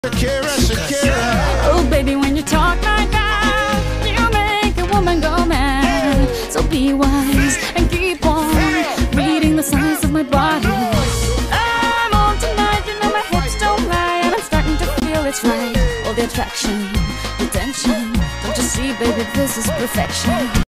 Shakira, Shakira. Oh baby, when you talk like that, you make a woman go mad. So be wise and keep on reading the signs of my body. I'm on tonight, you know my hips don't lie, and I'm starting to feel it's right. All the attraction, the tension, don't you see baby, this is perfection.